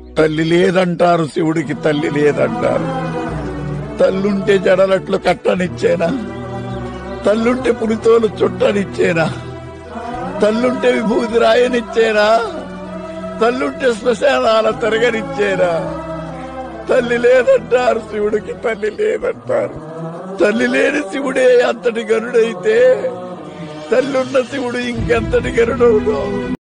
తల్లి లేదంటారు, శివుడికి తల్లి లేదంటారు. తల్లుంటే జడలట్లు కట్టనిచ్చేనా? తల్లుంటే పులితోలు చుట్టనిచ్చేనా? తల్లుంటే విభూతి రాయనిచ్చేనా? తల్లుంటే శ్మశానాల తిరగనిచ్చేనా? తల్లి లేదంటారు, శివుడికి తల్లి లేదంటారు. తల్లి లేని శివుడే అంతటి గరుడైతే తల్లున్న శివుడు ఇంకెంతటి గరుడవుతావు?